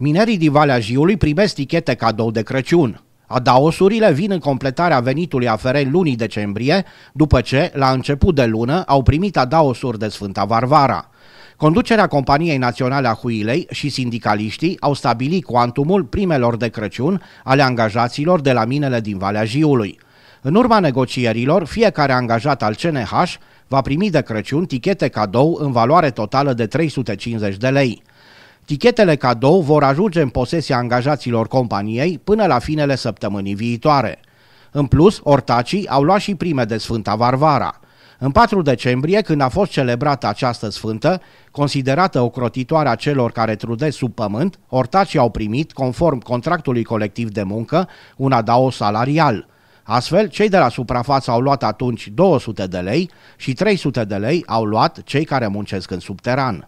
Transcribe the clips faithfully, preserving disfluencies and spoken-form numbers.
Minerii din Valea Jiului primesc tichete cadou de Crăciun. Adaosurile vin în completarea venitului aferent lunii decembrie, după ce, la început de lună, au primit adaosuri de Sfânta Varvara. Conducerea Companiei Naționale a Huilei și sindicaliștii au stabilit cuantumul primelor de Crăciun ale angajaților de la minele din Valea Jiului. În urma negocierilor, fiecare angajat al C N H va primi de Crăciun tichete cadou în valoare totală de trei sute cincizeci de lei. Tichetele cadou vor ajunge în posesia angajaților companiei până la finele săptămânii viitoare. În plus, ortacii au luat și prime de Sfânta Varvara. În patru decembrie, când a fost celebrată această sfântă, considerată ocrotitoare a celor care trudesc sub pământ, ortacii au primit, conform contractului colectiv de muncă, un adaos salarial. Astfel, cei de la suprafață au luat atunci două sute de lei și trei sute de lei au luat cei care muncesc în subteran.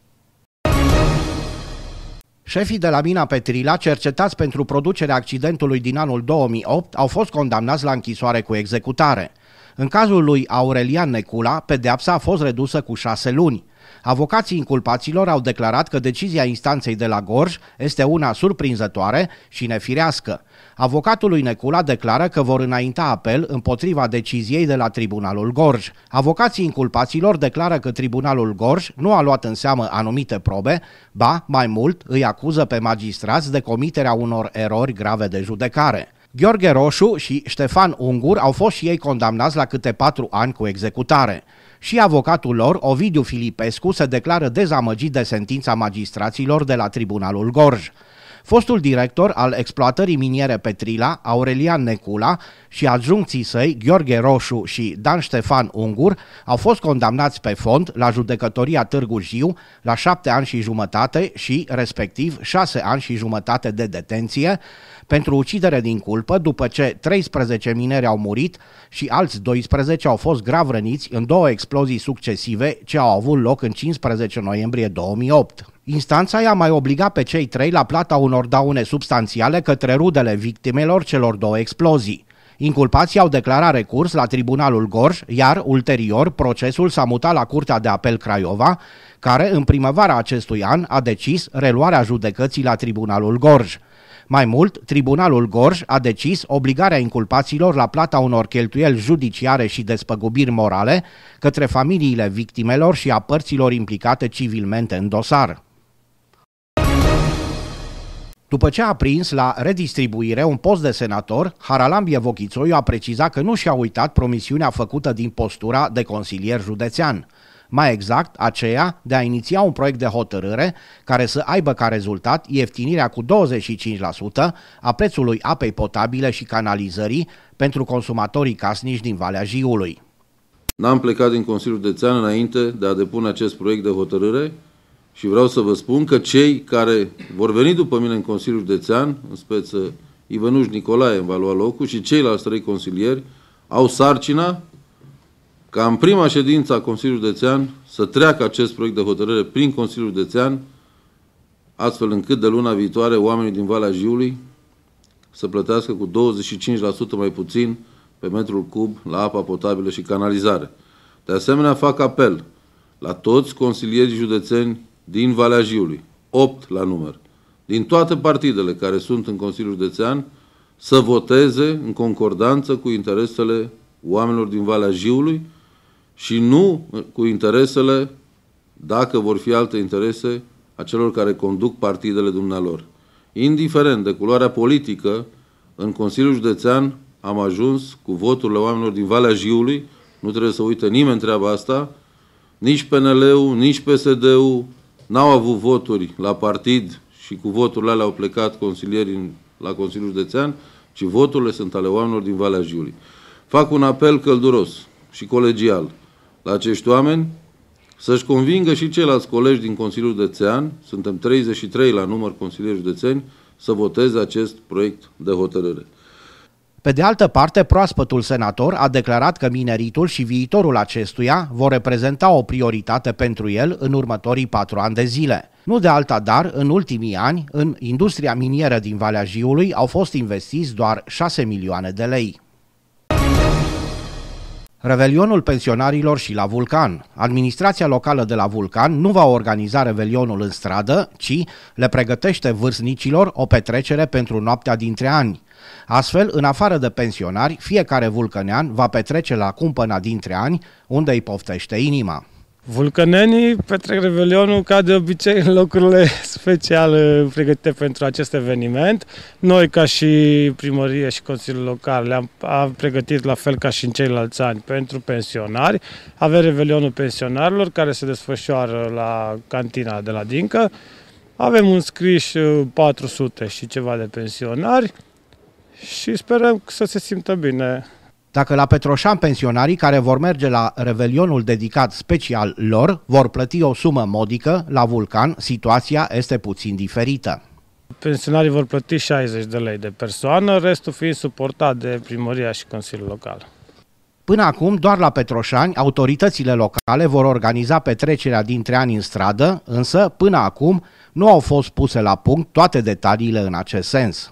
Șefii de la mina Petrila, cercetați pentru producerea accidentului din anul două mii opt, au fost condamnați la închisoare cu executare. În cazul lui Aurelian Necula, pedeapsa a fost redusă cu șase luni. Avocații inculpaților au declarat că decizia instanței de la Gorj este una surprinzătoare și nefirească. Avocatul lui Necula declară că vor înainta apel împotriva deciziei de la Tribunalul Gorj. Avocații inculpaților declară că Tribunalul Gorj nu a luat în seamă anumite probe, ba, mai mult, îi acuză pe magistrați de comiterea unor erori grave de judecare. Gheorghe Roșu și Ștefan Ungur au fost și ei condamnați la câte patru ani cu executare. Și avocatul lor, Ovidiu Filipescu, se declară dezamăgit de sentința magistraților de la Tribunalul Gorj. Fostul director al exploatării miniere Petrila, Aurelian Necula, și adjuncții săi, Gheorghe Roșu și Dan Ștefan Ungur, au fost condamnați pe fond la judecătoria Târgu Jiu la șapte ani și jumătate și, respectiv, șase ani și jumătate de detenție pentru ucidere din culpă, după ce treisprezece mineri au murit și alți doisprezece au fost grav răniți în două explozii succesive ce au avut loc în cincisprezece noiembrie două mii opt. Instanța i-a mai obligat pe cei trei la plata unor daune substanțiale către rudele victimelor celor două explozii. Inculpații au declarat recurs la Tribunalul Gorj, iar, ulterior, procesul s-a mutat la Curtea de Apel Craiova, care, în primăvara acestui an, a decis reluarea judecății la Tribunalul Gorj. Mai mult, Tribunalul Gorj a decis obligarea inculpaților la plata unor cheltuieli judiciare și despăgubiri morale către familiile victimelor și a părților implicate civilmente în dosar. După ce a prins la redistribuire un post de senator, Haralambie Vochițoiu a precizat că nu și-a uitat promisiunea făcută din postura de consilier județean. Mai exact, aceea de a iniția un proiect de hotărâre care să aibă ca rezultat ieftinirea cu douăzeci și cinci la sută a prețului apei potabile și canalizării pentru consumatorii casnici din Valea Jiului. N-am plecat din Consiliul Județean înainte de a depune acest proiect de hotărâre și vreau să vă spun că cei care vor veni după mine în Consiliul Județean, în speță Ivănuș Nicolae va lua locul și ceilalți trei consilieri, au sarcina ca în prima ședință a Consiliului Județean să treacă acest proiect de hotărâre prin Consiliul Județean, astfel încât de luna viitoare oamenii din Valea Jiului să plătească cu douăzeci și cinci la sută mai puțin pe metrul cub la apa potabilă și canalizare. De asemenea, fac apel la toți consilierii județeni din Valea Jiului, opt la număr, din toate partidele care sunt în Consiliul Județean, să voteze în concordanță cu interesele oamenilor din Valea Jiului și nu cu interesele, dacă vor fi alte interese, a celor care conduc partidele dumnealor. Indiferent de culoarea politică, în Consiliul Județean am ajuns cu voturile oamenilor din Valea Jiului, nu trebuie să uite nimeni treaba asta, nici P N L-ul, nici P S D-ul n-au avut voturi la partid și cu voturile alea au plecat consilierii la Consiliul Județean, ci voturile sunt ale oamenilor din Valea Jiului. Fac un apel călduros și colegial la acești oameni să-și convingă și ceilalți colegi din Consiliul Județean, suntem treizeci și trei la număr consilieri județeni, să voteze acest proiect de hotărâre. Pe de altă parte, proaspătul senator a declarat că mineritul și viitorul acestuia vor reprezenta o prioritate pentru el în următorii patru ani de zile. Nu de alta dar, în ultimii ani, în industria minieră din Valea Jiului au fost investiți doar șase milioane de lei. Revelionul pensionarilor și la Vulcan. Administrația locală de la Vulcan nu va organiza revelionul în stradă, ci le pregătește vârstnicilor o petrecere pentru noaptea dintre ani. Astfel, în afară de pensionari, fiecare vulcănean va petrece la cumpăna dintre ani, unde îi poftește inima. Vulcănenii petrec revelionul ca de obicei în locurile special pregătite pentru acest eveniment. Noi, ca și primărie și Consiliul Local, le-am am pregătit la fel ca și în ceilalți ani pentru pensionari. Avem revelionul pensionarilor care se desfășoară la cantina de la Dincă. Avem înscriși patru sute și ceva de pensionari și sperăm să se simtă bine. Dacă la Petroșani pensionarii care vor merge la revelionul dedicat special lor vor plăti o sumă modică, la Vulcan situația este puțin diferită. Pensionarii vor plăti șaizeci de lei de persoană, restul fiind suportat de primăria și Consiliul Local. Până acum, doar la Petroșani, autoritățile locale vor organiza petrecerea dintre ani în stradă, însă, până acum, nu au fost puse la punct toate detaliile în acest sens.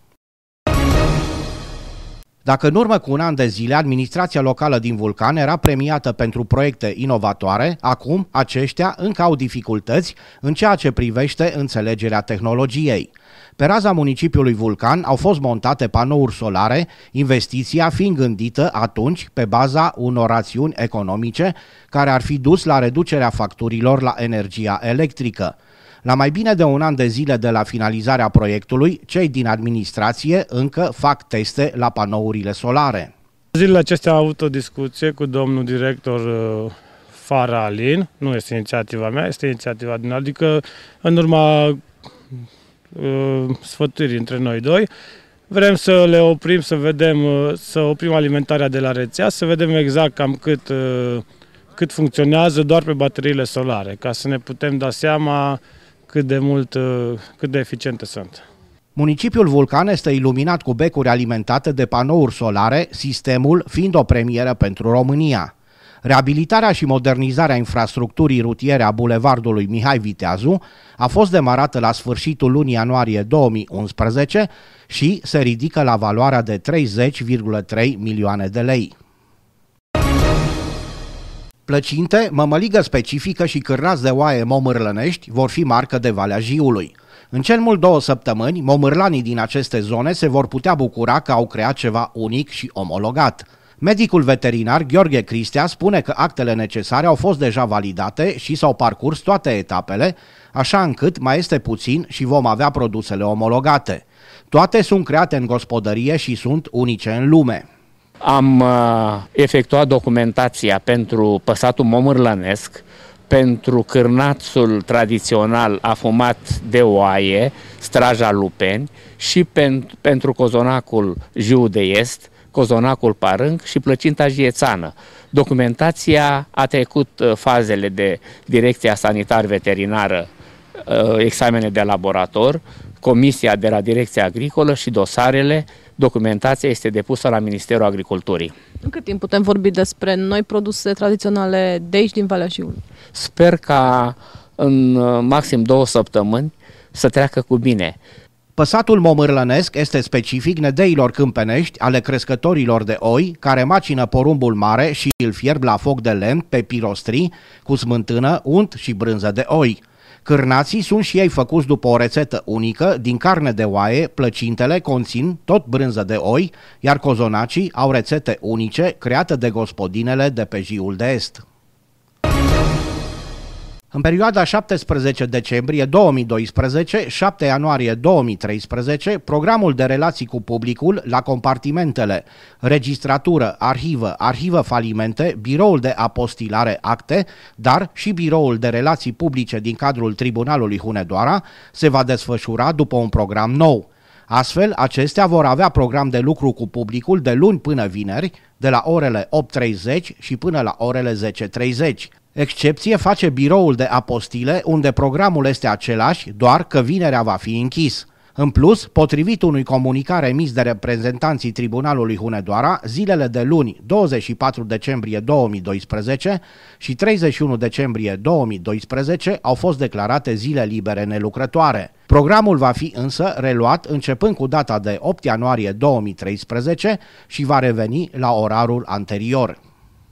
Dacă în urmă cu un an de zile administrația locală din Vulcan era premiată pentru proiecte inovatoare, acum aceștia încă au dificultăți în ceea ce privește înțelegerea tehnologiei. Pe raza municipiului Vulcan au fost montate panouri solare, investiția fiind gândită atunci pe baza unor rațiuni economice care ar fi dus la reducerea facturilor la energia electrică. La mai bine de un an de zile de la finalizarea proiectului, cei din administrație încă fac teste la panourile solare. Zilele acestea am avut o discuție cu domnul director Fara Alin, nu este inițiativa mea, este inițiativa din, adică în urma uh, sfătuirii între noi doi, vrem să le oprim, să vedem, să oprim alimentarea de la rețea, să vedem exact cam cât, uh, cât funcționează doar pe bateriile solare, ca să ne putem da seama cât de mult, cât de eficiente sunt. Municipiul Vulcan este iluminat cu becuri alimentate de panouri solare, sistemul fiind o premieră pentru România. Reabilitarea și modernizarea infrastructurii rutiere a bulevardului Mihai Viteazu a fost demarată la sfârșitul lunii ianuarie două mii unsprezece și se ridică la valoarea de treizeci virgulă trei milioane de lei. Plăcinte, mămăligă specifică și cârnați de oaie momârlănești vor fi marcă de Valea Jiului. În cel mult două săptămâni, momârlanii din aceste zone se vor putea bucura că au creat ceva unic și omologat. Medicul veterinar Gheorghe Cristea spune că actele necesare au fost deja validate și s-au parcurs toate etapele, așa încât mai este puțin și vom avea produsele omologate. Toate sunt create în gospodărie și sunt unice în lume. Am uh, efectuat documentația pentru păsatul momârlănesc, pentru cârnațul tradițional afumat de oaie, Straja Lupeni, și pentru, pentru cozonacul Jiu de Est, cozonacul Parâng și plăcinta jiețană. Documentația a trecut uh, fazele de Direcția Sanitar-Veterinară, uh, examene de laborator, Comisia de la Direcția Agricolă și dosarele. Documentația este depusă la Ministerul Agriculturii. În cât timp putem vorbi despre noi produse tradiționale de aici, din Valea Jiului? Sper ca în maxim două săptămâni să treacă cu bine. Păsatul momârlănesc este specific nedeilor câmpenești ale crescătorilor de oi, care macină porumbul mare și îl fierb la foc de lemn pe pirostrii, cu smântână, unt și brânză de oi. Cârnații sunt și ei făcuți după o rețetă unică, din carne de oaie, plăcintele conțin tot brânză de oi, iar cozonacii au rețete unice create de gospodinele de pe Jiul de Est. În perioada șaptesprezece decembrie două mii doisprezece - șapte ianuarie două mii treisprezece, programul de relații cu publicul la compartimentele registratură, arhivă, arhivă falimente, biroul de apostilare acte, dar și biroul de relații publice din cadrul Tribunalului Hunedoara se va desfășura după un program nou. Astfel, acestea vor avea program de lucru cu publicul de luni până vineri, de la orele opt treizeci și până la orele zece treizeci. Excepție face biroul de apostile, unde programul este același, doar că vinerea va fi închis. În plus, potrivit unui comunicat emis de reprezentanții Tribunalului Hunedoara, zilele de luni douăzeci și patru decembrie două mii doisprezece și treizeci și unu decembrie două mii doisprezece au fost declarate zile libere nelucrătoare. Programul va fi însă reluat începând cu data de opt ianuarie două mii treisprezece și va reveni la orarul anterior.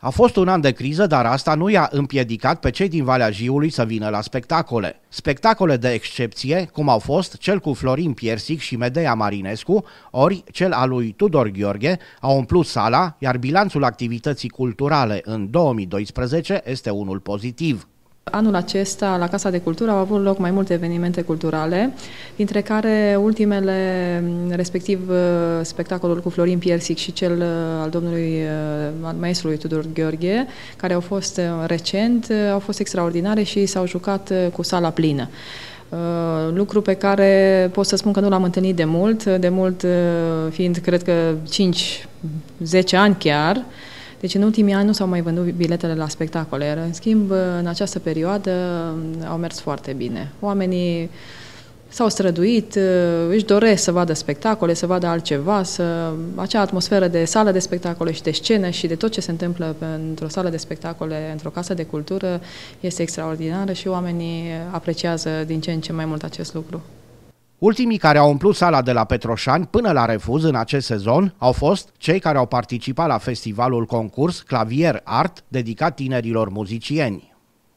A fost un an de criză, dar asta nu i-a împiedicat pe cei din Valea Jiului să vină la spectacole. Spectacole de excepție, cum au fost cel cu Florin Piersic și Medea Marinescu, ori cel al lui Tudor Gheorghe, au umplut sala, iar bilanțul activității culturale în două mii doisprezece este unul pozitiv. Anul acesta, la Casa de Cultură, au avut loc mai multe evenimente culturale, dintre care ultimele, respectiv spectacolul cu Florin Piersic și cel al domnului, al maestrului Tudor Gheorghe, care au fost recent, au fost extraordinare și s-au jucat cu sala plină. Lucru pe care pot să spun că nu l-am întâlnit de mult, de mult fiind, cred că, cinci zece ani chiar. Deci în ultimii ani nu s-au mai vândut biletele la spectacole, iar în schimb, în această perioadă au mers foarte bine. Oamenii s-au străduit, își doresc să vadă spectacole, să vadă altceva, să... acea atmosferă de sală de spectacole și de scenă și de tot ce se întâmplă într-o sală de spectacole, într-o casă de cultură, este extraordinară și oamenii apreciază din ce în ce mai mult acest lucru. Ultimii care au umplut sala de la Petroșani până la refuz în acest sezon au fost cei care au participat la festivalul concurs Clavier Art, dedicat tinerilor muzicieni.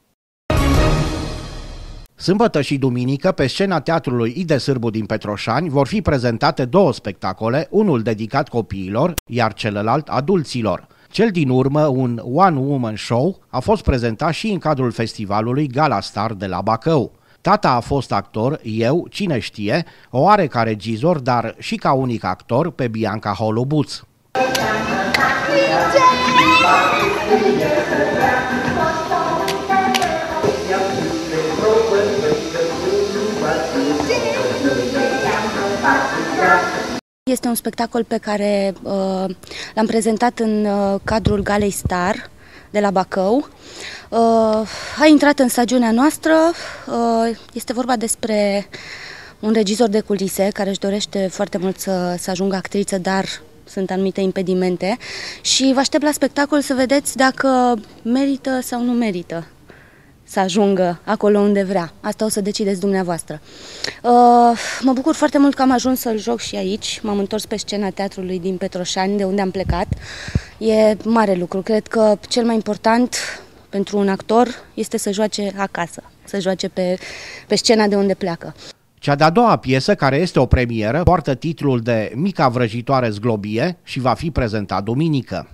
Sâmbătă și duminică, pe scena Teatrului Ide Sârbu din Petroșani, vor fi prezentate două spectacole, unul dedicat copiilor, iar celălalt adulților. Cel din urmă, un one-woman show, a fost prezentat și în cadrul festivalului Gala Star de la Bacău. Tata a fost actor, eu, cine știe, o are ca regizor, dar și ca unic actor pe Bianca Holubuț. Este un spectacol pe care uh, l-am prezentat în uh, cadrul Galei Star de la Bacău. Uh, a intrat în stagiunea noastră, uh, este vorba despre un regizor de culise care își dorește foarte mult să, să ajungă actriță, dar sunt anumite impedimente și vă aștept la spectacol să vedeți dacă merită sau nu merită să ajungă acolo unde vrea. Asta o să decideți dumneavoastră. Uh, mă bucur foarte mult că am ajuns să-l joc și aici. M-am întors pe scena teatrului din Petroșani, de unde am plecat. E mare lucru. Cred că cel mai important pentru un actor este să joace acasă, să joace pe, pe scena de unde pleacă. Cea de-a doua piesă, care este o premieră, poartă titlul de Mica vrăjitoare zglobie și va fi prezentat duminică.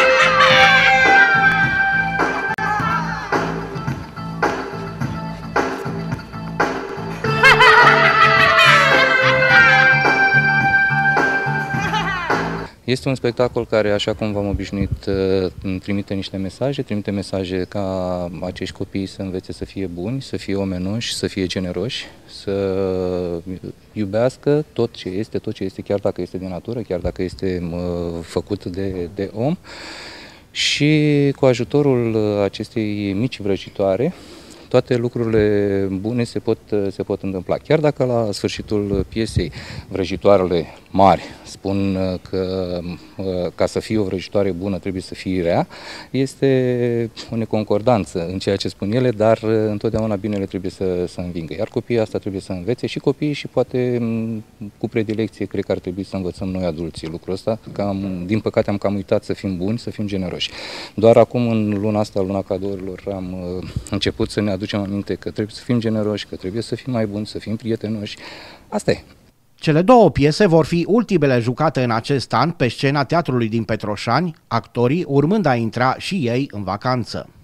Este un spectacol care, așa cum v-am obișnuit, trimite niște mesaje, trimite mesaje ca acești copii să învețe să fie buni, să fie omenuși, să fie generoși, să iubească tot ce este, tot ce este, chiar dacă este de natură, chiar dacă este făcut de, de om. Și cu ajutorul acestei mici vrăjitoare, toate lucrurile bune se pot, se pot întâmpla. Chiar dacă la sfârșitul piesei vrăjitoarele mari spun că ca să fie o vrăjitoare bună trebuie să fie rea, este o neconcordanță în ceea ce spun ele, dar întotdeauna binele trebuie să, să învingă. Iar copiii asta trebuie să învețe și copiii și poate cu predilecție cred că ar trebui să învățăm noi adulții lucrul ăsta, că am, din păcate am cam uitat să fim buni, să fim generoși. Doar acum în luna asta, luna cadourilor, am început să ne aducem aminte că trebuie să fim generoși, că trebuie să fim mai buni, să fim prietenoși. Asta e. Cele două piese vor fi ultimele jucate în acest an pe scena Teatrului din Petroșani, actorii urmând a intra și ei în vacanță.